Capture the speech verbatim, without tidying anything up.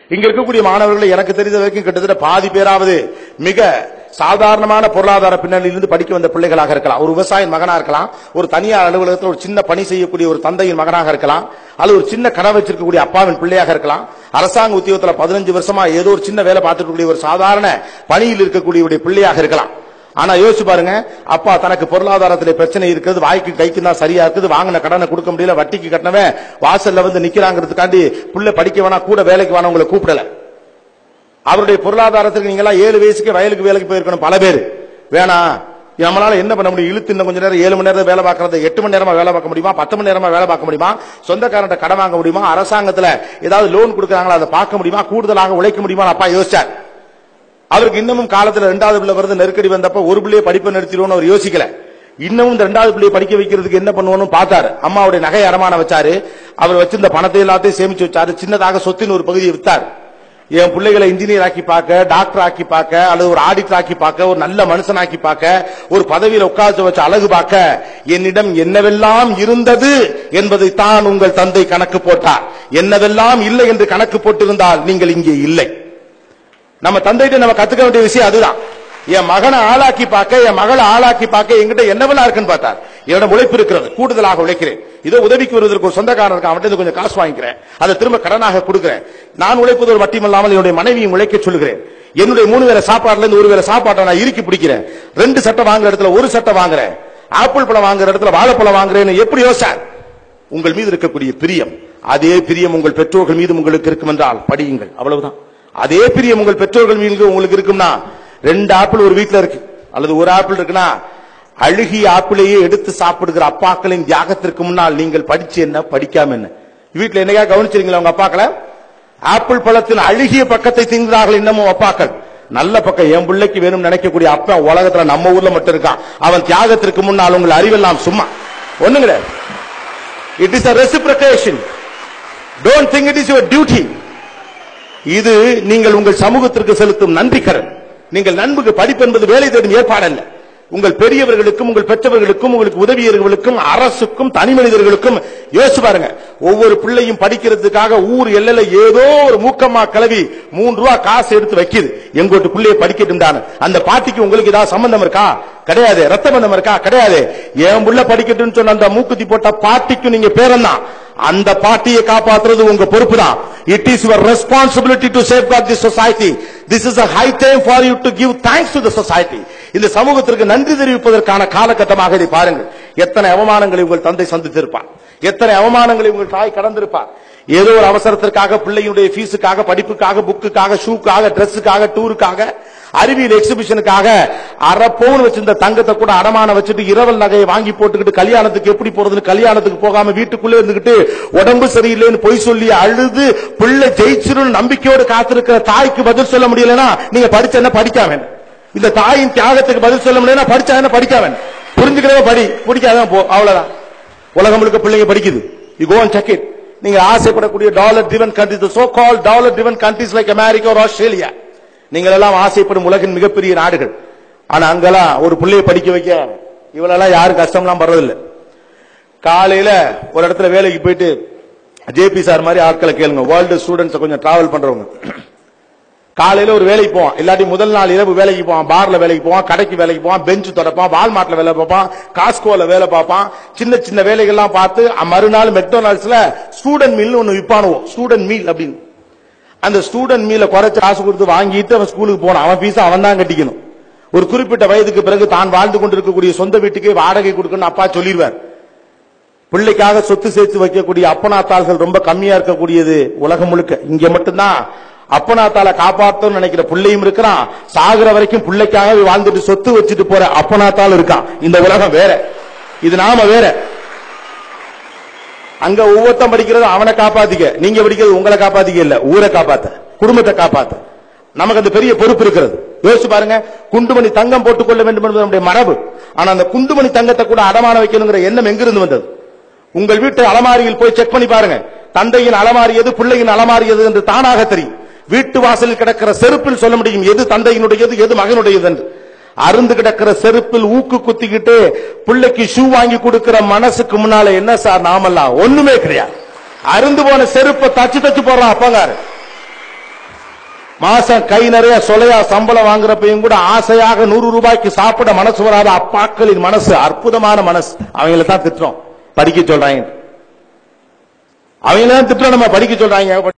இங்க இருக்கக்கூடிய மாணவர்கள் எனக்கு தெரிந்த வரைக்கும் கிட்டத்தட்ட பாதி பேராவது மிக சாதாரணமான பொருளாதார பின்னணியிலிருந்து படிக்க வந்த பிள்ளைகளாக இருக்கலாம். ஒரு விவசாயின் மகனா இருக்கலாம், ஒரு தனியார் அலுவலகத்தில் ஒரு சின்ன பணி செய்யக்கூடிய ஒரு தந்தையின் மகனாக இருக்கலாம், அல்லது ஒரு சின்ன கடை வச்சிருக்கக்கூடிய அப்பாவின் பிள்ளையாக இருக்கலாம். அரசாங்க உத்தியோகத்தில் பதினஞ்சு வருஷமா ஏதோ ஒரு சின்ன வேலை பார்த்துக்கூடிய ஒரு சாதாரண பணியில் இருக்கக்கூடிய பிள்ளையாக இருக்கலாம். ஆனா யோசிச்சு பாருங்க, அப்பா தனக்கு பொருளாதாரத்தில் பிரச்சனை இருக்குது, வாய்க்கு கைக்கு தான் சரியா இருக்குது, வாங்கின கடனை கொடுக்க முடியல, வட்டிக்கு கட்டினவன் வாசல்ல வந்து நிக்கிறாங்கிறதுக்காண்டி புள்ள படிக்க வேணா, கூட வேலைக்கு வேணா உங்களை கூப்பிடல. அவருடைய பொருளாதாரத்துக்கு நீங்க எல்லாம் ஏழு வயசுக்கு வயலுக்கு வேலைக்கு போயிருக்கணும். பல பேர் வேணா நம்மளால என்ன பண்ண முடியும், இழுத்து இன்னும் கொஞ்ச நேரம் ஏழு மணி நேரம் வேலை பார்க்கறது எட்டு மணி நேரமா வேலை பார்க்க முடியுமா, பத்து மணி நேரமா வேலை பார்க்க முடியுமா, சொந்தக்காரன் கடன் வாங்க முடியுமா, அரசாங்கத்துல ஏதாவது லோன் கொடுக்கறாங்களா அதை பார்க்க முடியுமா, கூடுதலாக உழைக்க முடியுமா அப்பா யோசிச்சார். அவருக்கு இன்னமும் காலத்துல ரெண்டாவது பிள்ளை வருது, நெருக்கடி வந்தப்ப ஒரு பிள்ளையை படிப்பை நிறுத்திடுவோம் அவர் யோசிக்கல. இன்னமும் இந்த ரெண்டாவது பிள்ளையை படிக்க வைக்கிறதுக்கு என்ன பண்ணுவோம் பார்த்தாரு. அம்மாவுடைய நகை அடமானம் வச்சாரு, அவர் வச்சிருந்த பணத்தை எல்லாத்தையும் சேமிச்சு வச்சாரு, சின்னதாக சொத்தின் ஒரு பகுதியை வித்தார். என் பிள்ளைகளை இன்ஜினியர் ஆக்கி பார்க்க, டாக்டர் ஆக்கி பார்க்க, அல்லது ஒரு ஆடிட்டர் ஆக்கி பார்க்க, ஒரு நல்ல மனுஷன் ஆக்கி பார்க்க, ஒரு பதவியில் உட்கார்ந்து வச்சு அழகு பார்க்க என்னிடம் என்னவெல்லாம் இருந்தது என்பதை தான் உங்கள் தந்தை கணக்கு போட்டார். என்னவெல்லாம் இல்லை என்று கணக்கு போட்டிருந்தால் நீங்கள் இங்கே இல்லை. நம்ம தந்தைகிட்ட நம்ம கத்துக்க வேண்டிய விஷயம் அதுதான். என் மகனை ஆளாக்கி பார்க்க, என் மகளை ஆளாக்கி பார்க்க என்கிட்ட என்னவெல்லாம் இருக்குன்னு பார்த்தார். என்னோட உழைப்பு இருக்கிறது, கூடுதலாக உழைக்கிறேன், இதோ உதவிக்கு வருவதற்கு ஒரு சொந்தக்காரன் இருக்கான், அவன்கிட்ட கொஞ்சம் காசு வாங்கிக்கிறேன், அதை திரும்ப கடனாக கொடுக்கிறேன். நான் உழைப்பது ஒரு மட்டுமல்லாமல் என்னுடைய மனைவியும் உழைக்க சொல்லுகிறேன். என்னுடைய மூணு வேளை சாப்பாடுல இருந்து ஒரு வேளை சாப்பாட்டை நான் இறுக்கி பிடிக்கிறேன். ரெண்டு சட்டை வாங்குற இடத்துல ஒரு சட்டை வாங்குறேன், ஆப்பிள் பழம் வாங்குற இடத்துல வாழைப்பழம் வாங்குறேன்னு எப்படி யோசிச்சார்? உங்கள் மீது இருக்கக்கூடிய பிரியம், அதே பிரியம் உங்கள் பெற்றோர்கள் மீது உங்களுக்கு இருக்கும் என்றால் படியுங்கள், அவ்வளவுதான். அதே பிரியம் உங்கள் பெற்றோர்கள் மீது உங்களுக்கு இருக்கும்னா, ரெண்டு ஆப்பிள் ஒரு வீட்டுல இருக்கு அல்லது ஒரு ஆப்பிள் இருக்குன்னா அழுகிய ஆப்பிளையே எடுத்து சாப்பிடுகிற அப்பாக்களின் தியாகத்திற்கு முன்னால் நீங்கள் படிச்சு என்ன படிக்காம என்ன? வீட்டுல என்னையா கவனிச்சிருங்களா உங்க அப்பாக்களை? ஆப்பிள் பழத்தின் அழுகிய பக்கத்தை திங்கிறார்கள் இன்னமும் அப்பாக்கள். நல்ல பக்கம் என் பிள்ளைக்கு வேணும் நினைக்கக்கூடிய அப்பா உலகத்துல நம்ம ஊர்ல மட்டும் இருக்கான். அவன் தியாகத்திற்கு முன்னால் உங்கள் அறிவெல்லாம் சும்மா ஒண்ணும் கிடையாது. It is a reciprocation. Don't think it is your duty. இது நீங்கள் உங்கள் சமூகத்திற்கு செலுத்தும் நன்றி கடன். நீங்கள் நண்புக்கு படிப்பு என்பது வேலை தேடும் ஏற்பாடு அல்ல. உங்கள் பெரியவர்களுக்கும் உங்கள் பெற்றவர்களுக்கும் உங்களுக்கு உதவியவர்களுக்கும் அரசுக்கும் தனி மனிதர்களுக்கும் யோசிச்சு பாருங்க. ஒவ்வொரு பிள்ளையும் படிக்கிறதுக்காக ஊர் எல்லையில ஏதோ ஒரு மூக்கம்மா கிளவி மூன்று ரூபா காசு எடுத்து வைக்குது, எங்கோட்டு பிள்ளைய படிக்கட்டும். அந்த பாட்டிக்கு உங்களுக்கு ஏதாவது சம்பந்தம் இருக்கா? கிடையாது. ரத்த பந்தம் இருக்கா? கிடையாது. என் புள்ள படிக்கட்டும் சொன்ன அந்த மூக்குத்தி போட்ட பாட்டிக்கு நீங்க பேரந்தான். அந்த பாட்டியை காப்பாற்றுறது உங்க பொறுப்பு தான். It is your responsibility to safeguard this society. This is a high time for you to give thanks to the society. இந்த சமூகத்திற்கு நன்றி தெரிவிப்பதற்கான காலகட்டமாக இதை பாருங்கள். எத்தனை அவமானங்களை உங்கள் தந்தை சந்தித்திருப்பார், எத்தனை அவமானங்களை உங்கள் தாய் கடந்திருப்பார். ஏதோ ஒரு அவசரத்திற்காக, பிள்ளையுடைய ஃபீஸுக்காக, படிப்புக்காக, புக்குக்காக, ஷூக்காக, டிரெஸ்ஸுக்காக, டூருக்காக, அறிவியல் எக்ஸிபிஷனுக்காக அரை பவுன் வச்சிருந்த தங்கத்தை கூட அடமான வச்சுட்டு இரவல் நகையை வாங்கி போட்டுக்கிட்டு கல்யாணத்துக்கு எப்படி போறதுன்னு கல்யாணத்துக்கு போகாம வீட்டுக்குள்ளே இருந்துகிட்டு உடம்பு சரியில்லைன்னு பொய் சொல்லி அழுது பிள்ளை ஜெயிச்சிரும் நம்பிக்கையோடு காத்திருக்கிற தாய்க்கு பதில் சொல்ல முடியலன்னா நீங்க படிச்ச என்ன படிக்காம? இந்த தாயின் தியாகத்துக்கு பதில் சொல்ல முடியல படிச்சா என்ன படிக்காம? புரிஞ்சுக்கிறத படி, பிடிக்காதான் போ, அவ்வளவுதான். உலகம் முழுக்க பிள்ளைங்க படிக்குது. You go and check it. நீங்க ஆசைப்படக்கூடிய dollar driven countries, so called dollar driven countries like America or Australia, நீங்கள் எல்லாம் ஆசைப்படும் உலகின் மிகப்பெரிய நாடுகள். ஆனா அங்கெல்லாம் ஒரு பிள்ளையை படிக்க வைக்க இவளெல்லாம் யாரும் கஷ்டம்லாம் படுறதில்லை. காலையில ஒரு இடத்துல வேலைக்கு போயிட்டு ஜேபி சார் மாதிரி ஆட்களை கேளுங்க, வேர்ல்டு ஸ்டூடெண்ட்ஸ் கொஞ்சம் டிராவல் பண்றவங்க. காலையில ஒரு வேலைக்கு போவான், இல்லாட்டி முதல் நாள் இரவு வேலைக்கு போவான், பார்ல வேலைக்கு போவான், கடைக்கு வேலைக்கு போவான், பெஞ்சு தொடப்பான், வால்மார்ட்ல வேலை பார்ப்பான், காஸ்கோல வேலை பார்ப்பான், சின்ன சின்ன வேலைகள்லாம் பார்த்து மறுநாள் மெக்டொனால்ட்ஸ்ல ஸ்டூடெண்ட் மீல் ஒன்னு விற்பானுவோம், ஸ்டூடெண்ட் மீல் அப்படின்னு. அந்த ஸ்டூடெண்ட் மீல குறைச்சு காசு கொடுத்து வாங்கிட்டு அவன் ஸ்கூலுக்கு போனான். அவன் பீஸ் அவன் தான் கட்டிக்கணும். ஒரு குறிப்பிட்ட வயதுக்கு பிறகு தான் வாழ்ந்து கொண்டிருக்கக்கூடிய சொந்த வீட்டுக்கு வாடகை கொடுக்கணும் அப்பா சொல்லிடுவார். பிள்ளைக்காக சொத்து சேர்த்து வைக்கக்கூடிய அப்பனாத்தாள்கள் ரொம்ப கம்மியா இருக்கக்கூடியது உலகம் முழுக்க. இங்க மட்டும்தான் அப்பனாத்தால காப்பாற்றணும்னு நினைக்கிற பிள்ளையும் இருக்கிறான், சாகுற வரைக்கும் பிள்ளைக்காக வாழ்ந்துட்டு சொத்து வச்சுட்டு போற அப்பனாத்தால் இருக்கான். இந்த உலகம் வேற, இது நாம வேற. அங்க ஒவ்வொருத்தம் படிக்கிறது அவனை காப்பாத்திக்க, நீங்க படிக்கிறது உங்களை காப்பாத்திக்க இல்ல, ஊரை காப்பாத்த, குடும்பத்தை காப்பாத்த. நமக்கு அந்த பெரிய பொறுப்பு இருக்கிறது. யோசிச்சு பாருங்க, குண்டுமணி தங்கம் போட்டுக் கொள்ள வேண்டும் என்பது நம்முடைய மரபு. ஆனா அந்த குண்டுமணி தங்கத்தை கூட அடமான வைக்கணுங்கிற எண்ணம் எங்கிருந்து வந்தது? உங்கள் வீட்டு அலமாரியில் போய் செக் பண்ணி பாருங்க. தந்தையின் அலமாரியது, பிள்ளையின் அலமாரியது என்று தானாக தெரியும். வீட்டு வாசலில் கிடக்கிற செருப்பில் சொல்ல முடியும் எது தந்தையினுடையது எது மகனுடையது என்று. அருந்து கிடக்கிற செருப்பில் ஊக்கு குத்திக்கிட்டு பிள்ளைக்கு ஷூ வாங்கி கொடுக்கிற மனசுக்கு முன்னால என்ன சார் நாமெல்லாம் ஒண்ணுமே கிடையாது. அருந்து போன செருப்பை தச்சு தச்சு போடுறான் அப்பங்காரு. மாசம் கை நிறைய சொலையா சம்பளம் வாங்குறப்பையும் கூட ஆசையாக நூறு ரூபாய்க்கு சாப்பிட மனசு வராத அப்பாக்களின் மனசு அற்புதமான மனசு. அவங்கள தான் திட்டுறோம், படிக்க சொல்றாங்க. அவங்கள தான் திட்டுறோம், நம்ம படிக்க சொல்றாங்க.